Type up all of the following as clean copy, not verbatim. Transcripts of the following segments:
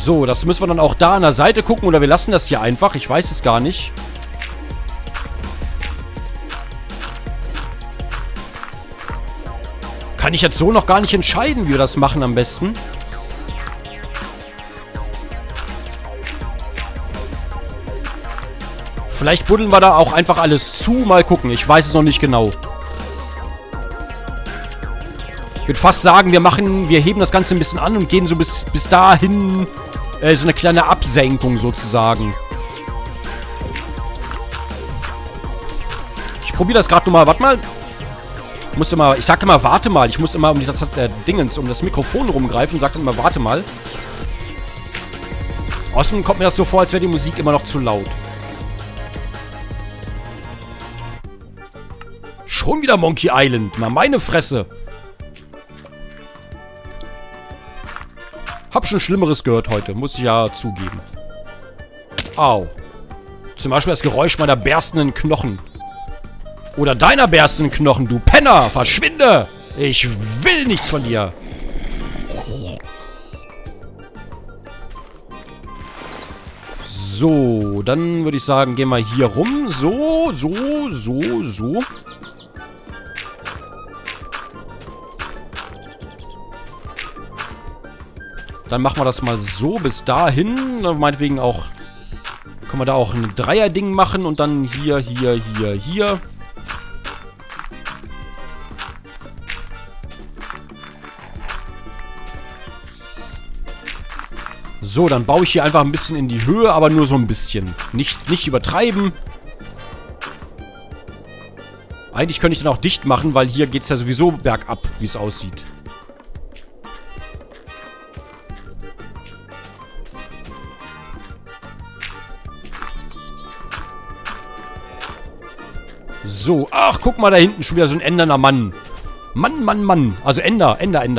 So, das müssen wir dann auch da an der Seite gucken. Oder wir lassen das hier einfach. Ich weiß es gar nicht. Kann ich jetzt so noch gar nicht entscheiden, wie wir das machen am besten. Vielleicht buddeln wir da auch einfach alles zu. Mal gucken. Ich weiß es noch nicht genau. Ich würde fast sagen, wir heben das Ganze ein bisschen an und gehen so bis dahin so eine kleine Absenkung sozusagen. Ich probiere das gerade nochmal. Warte mal. Ich sag immer, warte mal. Ich muss immer um das Mikrofon rumgreifen und sag dann immer, warte mal. Außerdem kommt mir das so vor, als wäre die Musik immer noch zu laut. Schon wieder Monkey Island. Mal meine Fresse. Hab schon Schlimmeres gehört heute. Muss ich ja zugeben. Au. Zum Beispiel das Geräusch meiner berstenden Knochen. Oder deiner berstenden Knochen, du Penner. Verschwinde. Ich will nichts von dir. So, dann würde ich sagen, gehen wir hier rum. So. Dann machen wir das mal so bis dahin. Meinetwegen auch... Können wir da auch ein Dreier-Ding machen und dann hier. So, dann baue ich hier einfach ein bisschen in die Höhe, aber nur so ein bisschen. Nicht übertreiben. Eigentlich könnte ich dann auch dicht machen, weil hier geht es ja sowieso bergab, wie es aussieht. So, ach, guck mal da hinten, schon wieder so ein enderner Mann. Mann. Also Ender.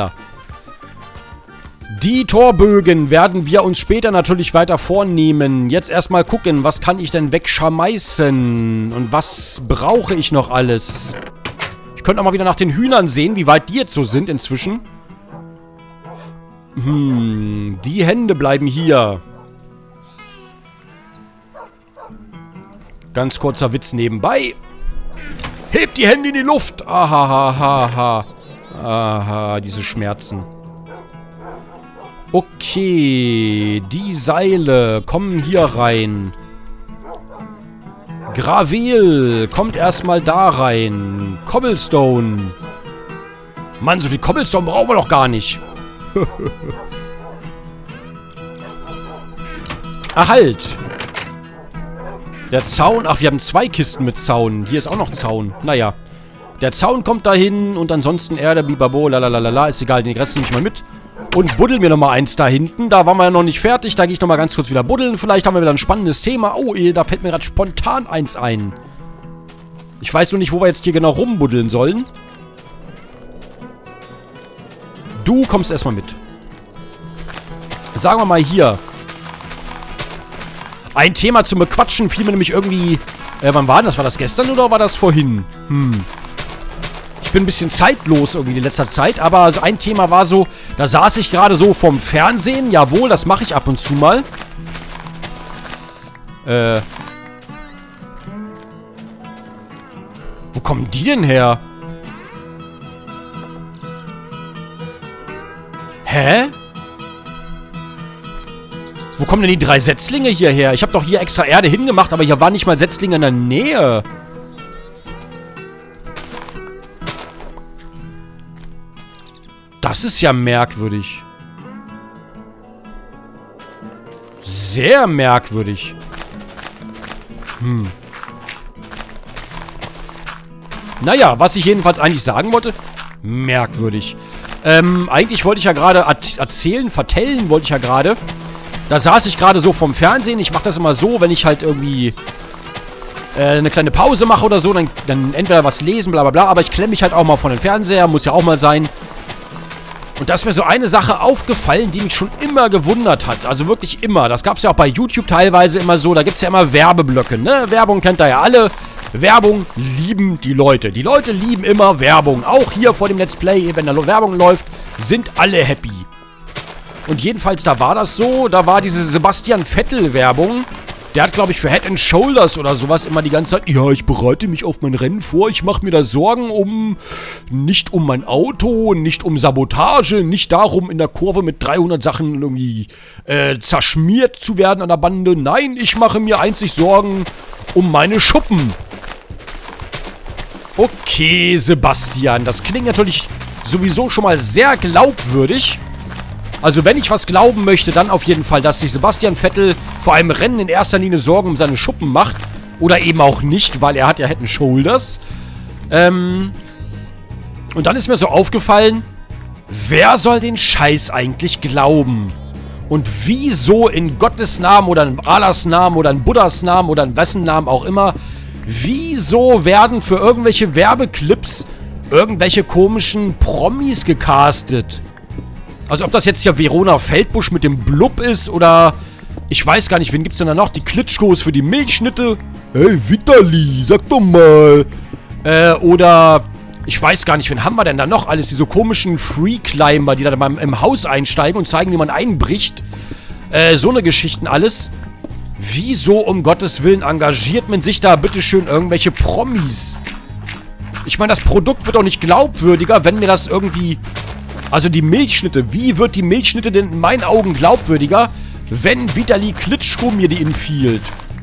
Die Torbögen werden wir uns später natürlich weiter vornehmen. Jetzt erstmal gucken, was kann ich denn wegschmeißen? Und was brauche ich noch alles? Ich könnte auch mal wieder nach den Hühnern sehen, wie weit die jetzt so sind inzwischen. Die Hände bleiben hier. Ganz kurzer Witz nebenbei. Hebt die Hände in die Luft. Aha. Aha, diese Schmerzen. Okay, die Seile kommen hier rein. Gravel kommt erstmal da rein. Cobblestone. Mann, so viel Cobblestone brauchen wir doch gar nicht. Ah, halt. Der Zaun. Ach, wir haben 2 Kisten mit Zaun. Hier ist auch noch Zaun. Naja. Der Zaun kommt dahin und ansonsten Erde, Bibabo, lalalala. Ist egal, den Rest nehme ich mal mit. Und buddel mir nochmal eins da hinten. Da waren wir ja noch nicht fertig. Da gehe ich nochmal ganz kurz wieder buddeln. Vielleicht haben wir wieder ein spannendes Thema. Oh, da fällt mir gerade spontan eins ein. Ich weiß nur nicht, wo wir jetzt hier genau rumbuddeln sollen. Du kommst erstmal mit. Sagen wir mal hier. Ein Thema zum Bequatschen fiel mir nämlich irgendwie... wann war das? War das gestern oder war das vorhin? Ich bin ein bisschen zeitlos irgendwie in letzter Zeit, aber so ein Thema war so, da saß ich gerade so vom Fernsehen. Jawohl, das mache ich ab und zu mal. Wo kommen die denn her? Hä? Wo kommen denn die 3 Setzlinge hierher? Ich habe doch hier extra Erde hingemacht, aber hier waren nicht mal Setzlinge in der Nähe. Das ist ja merkwürdig. Sehr merkwürdig. Naja, was ich jedenfalls eigentlich sagen wollte. Merkwürdig. Eigentlich wollte ich ja gerade vertellen wollte ich ja gerade. Da saß ich gerade so vom Fernsehen. Ich mache das immer so, wenn ich halt irgendwie eine kleine Pause mache oder so, dann entweder was lesen, bla bla bla. Aber ich klemme mich halt auch mal von den Fernseher. Muss ja auch mal sein. Und da ist mir so eine Sache aufgefallen, die mich schon immer gewundert hat. Also wirklich immer. Das gab es ja auch bei YouTube teilweise immer so. Da gibt es ja immer Werbeblöcke, ne? Werbung kennt ihr ja alle. Werbung lieben die Leute. Die Leute lieben immer Werbung. Auch hier vor dem Let's Play, wenn da Werbung läuft, sind alle happy. Und jedenfalls, da war das so, da war diese Sebastian Vettel-Werbung. Der hat, glaube ich, für Head & Shoulders oder sowas immer die ganze Zeit, ja, ich bereite mich auf mein Rennen vor, ich mache mir da Sorgen nicht um mein Auto, nicht um Sabotage, nicht darum, in der Kurve mit 300 Sachen irgendwie zerschmiert zu werden an der Bande. Nein, ich mache mir einzig Sorgen um meine Schuppen. Okay, Sebastian, das klingt natürlich sowieso schon mal sehr glaubwürdig. Also wenn ich was glauben möchte, dann auf jeden Fall, dass sich Sebastian Vettel vor einem Rennen in erster Linie Sorgen um seine Schuppen macht. Oder eben auch nicht, weil er hat ja Head & Shoulders. Und dann ist mir so aufgefallen, wer soll den Scheiß eigentlich glauben? Und wieso in Gottes Namen oder in Allahs Namen oder in Buddhas Namen oder in wessen Namen auch immer, wieso werden für irgendwelche Werbeclips irgendwelche komischen Promis gecastet? Also ob das jetzt ja Verona Feldbusch mit dem Blub ist oder... Ich weiß gar nicht, wen gibt's denn da noch? Die Klitschkos für die Milchschnitte? Hey, Vitali, sag doch mal. Oder... Ich weiß gar nicht, wen haben wir denn da noch alles? Diese komischen Free-Climber, die da im Haus einsteigen und zeigen, wie man einbricht. So eine Geschichten alles. Wieso um Gottes Willen engagiert man sich da bitteschön irgendwelche Promis? Ich meine, das Produkt wird doch nicht glaubwürdiger, wenn mir das irgendwie... Also die Milchschnitte, wie wird die Milchschnitte denn in meinen Augen glaubwürdiger, wenn Vitali Klitschko mir die empfiehlt?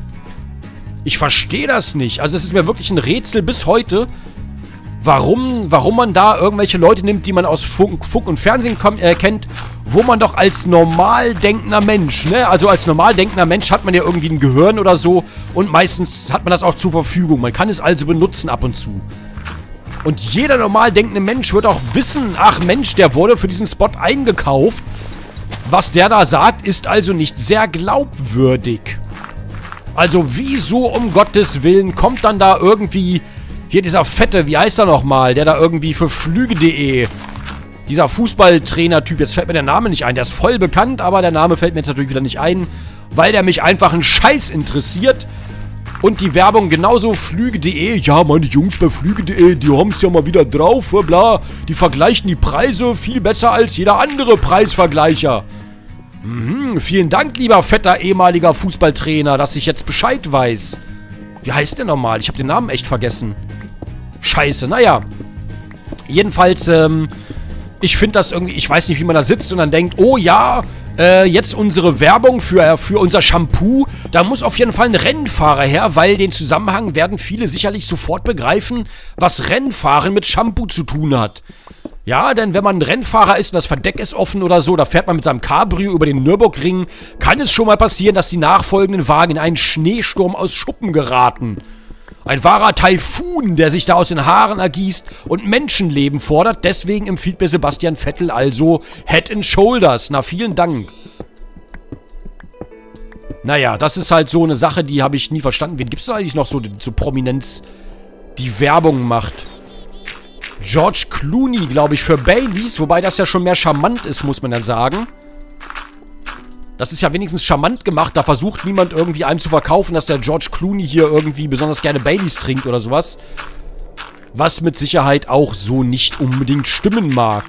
Ich verstehe das nicht. Also es ist mir wirklich ein Rätsel bis heute, warum man da irgendwelche Leute nimmt, die man aus Funk und Fernsehen kennt, wo man doch als normal denkender Mensch, ne? Also als normal denkender Mensch hat man ja irgendwie ein Gehirn oder so und meistens hat man das auch zur Verfügung. Man kann es also benutzen ab und zu. Und jeder normal denkende Mensch wird auch wissen, ach Mensch, der wurde für diesen Spot eingekauft. Was der da sagt, ist also nicht sehr glaubwürdig. Also wieso um Gottes Willen kommt dann da irgendwie... Hier dieser Fette, wie heißt er nochmal? Der da irgendwie für Flüge.de... Dieser Fußballtrainer-Typ, jetzt fällt mir der Name nicht ein. Der ist voll bekannt, aber der Name fällt mir jetzt natürlich wieder nicht ein. Weil der mich einfach einen Scheiß interessiert. Und die Werbung genauso, Flüge.de, ja, meine Jungs bei Flüge.de, die haben es ja mal wieder drauf, bla. Die vergleichen die Preise viel besser als jeder andere Preisvergleicher. Vielen Dank, lieber fetter ehemaliger Fußballtrainer, dass ich jetzt Bescheid weiß. Wie heißt der nochmal? Ich habe den Namen echt vergessen. Scheiße, naja. Jedenfalls, ich finde das irgendwie, ich weiß nicht, wie man da sitzt und dann denkt, oh ja, jetzt unsere Werbung für unser Shampoo, da muss auf jeden Fall ein Rennfahrer her, weil den Zusammenhang werden viele sicherlich sofort begreifen, was Rennfahren mit Shampoo zu tun hat. Ja, denn wenn man ein Rennfahrer ist und das Verdeck ist offen oder so, da fährt man mit seinem Cabrio über den Nürburgring, kann es schon mal passieren, dass die nachfolgenden Wagen in einen Schneesturm aus Schuppen geraten. Ein wahrer Taifun, der sich da aus den Haaren ergießt und Menschenleben fordert. Deswegen empfiehlt mir Sebastian Vettel also Head & Shoulders. Na, vielen Dank. Naja, das ist halt so eine Sache, die habe ich nie verstanden. Wen gibt es da eigentlich noch so Prominenz, die Werbung macht? George Clooney, glaube ich, für Baileys. Wobei das ja schon mehr charmant ist, muss man dann sagen. Das ist ja wenigstens charmant gemacht. Da versucht niemand irgendwie einem zu verkaufen, dass der George Clooney hier irgendwie besonders gerne Baileys trinkt oder sowas. Was mit Sicherheit auch so nicht unbedingt stimmen mag.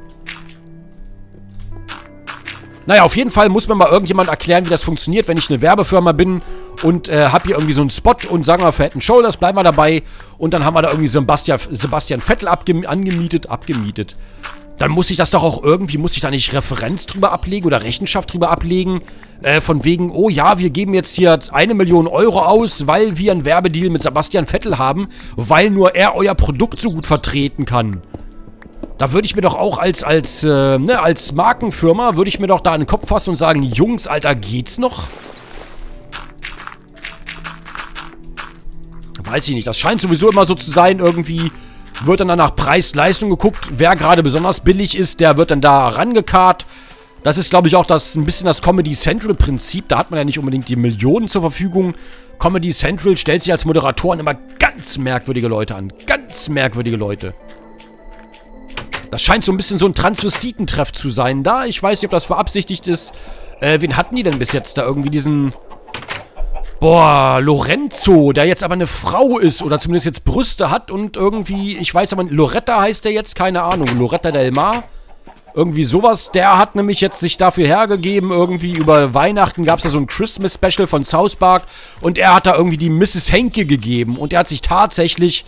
Naja, auf jeden Fall muss mir mal irgendjemand erklären, wie das funktioniert, wenn ich eine Werbefirma bin und hab hier irgendwie so einen Spot und sagen wir für Head & Shoulders, bleiben wir dabei. Und dann haben wir da irgendwie Sebastian Vettel abgemietet. Dann muss ich das doch auch irgendwie, muss ich da nicht Referenz drüber ablegen oder Rechenschaft drüber ablegen? Von wegen, oh ja, wir geben jetzt hier 1 Million Euro aus, weil wir einen Werbedeal mit Sebastian Vettel haben, weil nur er euer Produkt so gut vertreten kann. Da würde ich mir doch auch als Markenfirma, würde ich mir doch da in den Kopf fassen und sagen, Jungs, Alter, geht's noch? Weiß ich nicht, das scheint sowieso immer so zu sein, irgendwie... Wird dann nach Preis-Leistung geguckt. Wer gerade besonders billig ist, der wird dann da rangekarrt. Das ist, glaube ich, auch ein bisschen das Comedy Central-Prinzip. Da hat man ja nicht unbedingt die Millionen zur Verfügung. Comedy Central stellt sich als Moderatoren immer ganz merkwürdige Leute an. Ganz merkwürdige Leute. Das scheint so ein bisschen so ein Transvestitentreff zu sein da. Ich weiß nicht, ob das beabsichtigt ist. Wen hatten die denn bis jetzt da? Irgendwie diesen... Boah, Lorenzo, der jetzt aber eine Frau ist oder zumindest jetzt Brüste hat und irgendwie, ich weiß aber, Loretta heißt der jetzt, keine Ahnung, Loretta Del Mar. Irgendwie sowas. Der hat nämlich jetzt sich dafür hergegeben, irgendwie über Weihnachten gab es da so ein Christmas-Special von South Park. Und er hat da irgendwie die Mrs. Henke gegeben. Und er hat sich tatsächlich...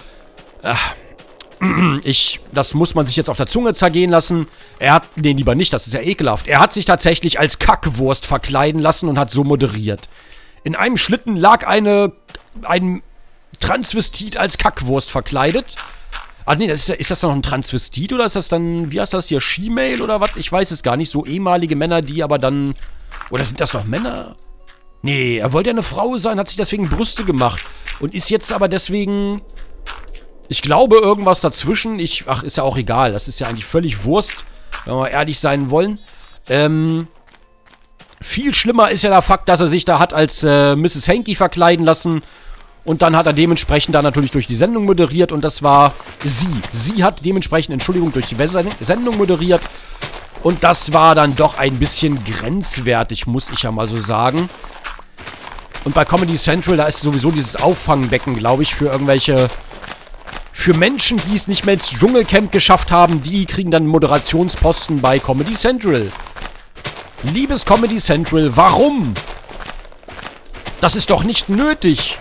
das muss man sich jetzt auf der Zunge zergehen lassen. Er hat... Nee, lieber nicht, das ist ja ekelhaft. Er hat sich tatsächlich als Kackwurst verkleiden lassen und hat so moderiert. In einem Schlitten lag ein Transvestit als Kackwurst verkleidet. Ah, nee, ist das dann noch ein Transvestit oder ist das dann, wie heißt das hier, She-Mail oder was? Ich weiß es gar nicht. So ehemalige Männer, die aber dann... Oder sind das noch Männer? Nee, er wollte ja eine Frau sein, hat sich deswegen Brüste gemacht. Und ist jetzt aber deswegen... Ich glaube, irgendwas dazwischen. Ach, ist ja auch egal. Das ist ja eigentlich völlig Wurst, wenn wir ehrlich sein wollen. Viel schlimmer ist ja der Fakt, dass er sich da hat als Mrs. Henke verkleiden lassen. Und dann hat er dementsprechend da natürlich durch die Sendung moderiert. Und das war sie. Sie hat dementsprechend, Entschuldigung, durch die Sendung moderiert. Und das war dann doch ein bisschen grenzwertig, muss ich ja mal so sagen. Und bei Comedy Central, da ist sowieso dieses Auffangbecken, glaube ich, für irgendwelche... Für Menschen, die es nicht mehr ins Dschungelcamp geschafft haben, die kriegen dann Moderationsposten bei Comedy Central. Liebes Comedy Central, warum? Das ist doch nicht nötig.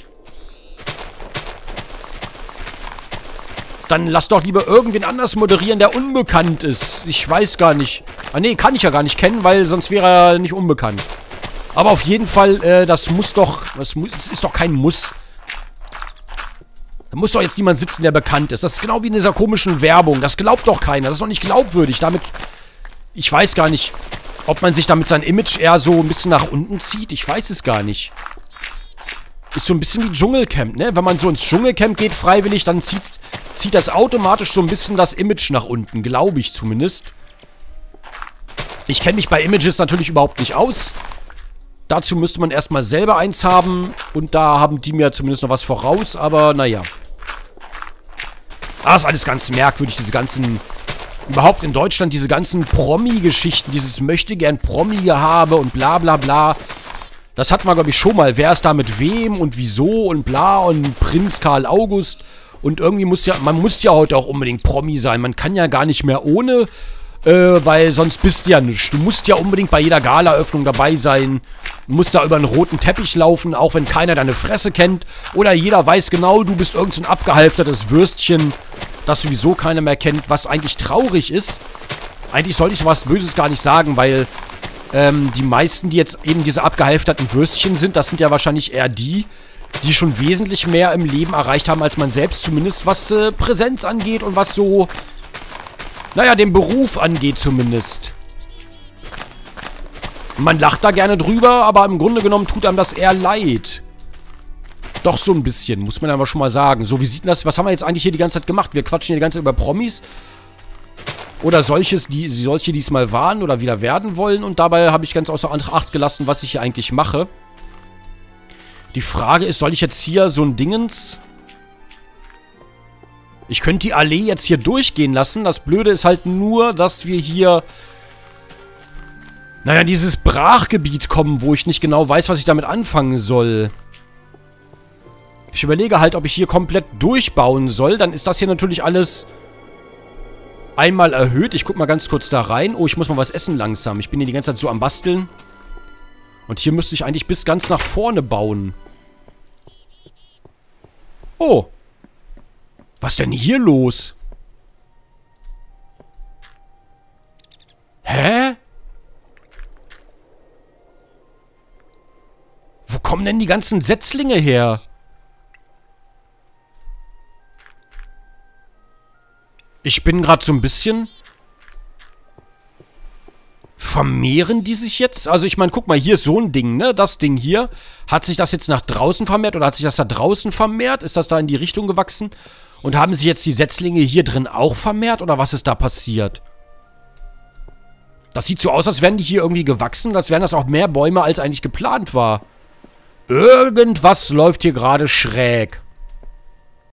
Dann lass doch lieber irgendwen anders moderieren, der unbekannt ist. Ich weiß gar nicht. Ah, nee, kann ich ja gar nicht kennen, weil sonst wäre er nicht unbekannt. Aber auf jeden Fall, das muss doch... Es ist doch kein Muss. Da muss doch jetzt niemand sitzen, der bekannt ist. Das ist genau wie in dieser komischen Werbung. Das glaubt doch keiner. Das ist doch nicht glaubwürdig. Damit... Ich weiß gar nicht, ob man sich damit sein Image eher so ein bisschen nach unten zieht. Ich weiß es gar nicht. Ist so ein bisschen wie Dschungelcamp, ne? Wenn man so ins Dschungelcamp geht, freiwillig, dann zieht das automatisch so ein bisschen das Image nach unten. Glaube ich zumindest. Ich kenne mich bei Images natürlich überhaupt nicht aus. Dazu müsste man erstmal selber eins haben. Und da haben die mir zumindest noch was voraus. Aber naja. Das ist alles ganz merkwürdig, diese ganzen... Überhaupt in Deutschland diese ganzen Promi-Geschichten. Dieses Möchtegern-Promi-Gehabe und bla bla bla. Das hat man, glaube ich, schon mal. Wer ist da mit wem und wieso und bla und Prinz Karl August. Und irgendwie muss ja... Man muss ja heute auch unbedingt Promi sein. Man kann ja gar nicht mehr ohne... weil sonst bist du ja nicht. Du musst ja unbedingt bei jeder Gala-Öffnung dabei sein. Du musst da über einen roten Teppich laufen, auch wenn keiner deine Fresse kennt. Oder jeder weiß genau, du bist irgend so ein abgehalftertes Würstchen, das sowieso keiner mehr kennt, was eigentlich traurig ist. Eigentlich sollte ich sowas Böses gar nicht sagen, weil die meisten, die jetzt eben diese abgehalfterten Würstchen sind, das sind ja wahrscheinlich eher die schon wesentlich mehr im Leben erreicht haben, als man selbst, zumindest was Präsenz angeht und was so... Naja, den Beruf angeht zumindest. Man lacht da gerne drüber, aber im Grunde genommen tut einem das eher leid. Doch so ein bisschen, muss man aber schon mal sagen. So, wie sieht denn das? Was haben wir jetzt eigentlich hier die ganze Zeit gemacht? Wir quatschen hier die ganze Zeit über Promis. Oder solche, die es mal waren oder wieder werden wollen. Und dabei habe ich ganz außer Acht gelassen, was ich hier eigentlich mache. Die Frage ist, soll ich jetzt hier so ein Dingens... Ich könnte die Allee jetzt hier durchgehen lassen. Das Blöde ist halt nur, dass wir hier... Naja, dieses Brachgebiet kommen, wo ich nicht genau weiß, was ich damit anfangen soll. Ich überlege halt, ob ich hier komplett durchbauen soll. Dann ist das hier natürlich alles einmal erhöht. Ich guck mal ganz kurz da rein. Oh, ich muss mal was essen langsam. Ich bin hier die ganze Zeit so am Basteln. Und hier müsste ich eigentlich bis ganz nach vorne bauen. Oh. Was ist denn hier los? Hä? Wo kommen denn die ganzen Setzlinge her? Ich bin gerade so ein bisschen... Vermehren die sich jetzt? Also ich meine, guck mal, hier ist so ein Ding, ne? Das Ding hier. Hat sich das jetzt nach draußen vermehrt oder hat sich das da draußen vermehrt? Ist das da in die Richtung gewachsen? Und haben sich jetzt die Setzlinge hier drin auch vermehrt? Oder was ist da passiert? Das sieht so aus, als wären die hier irgendwie gewachsen. Als wären das auch mehr Bäume, als eigentlich geplant war. Irgendwas läuft hier gerade schräg.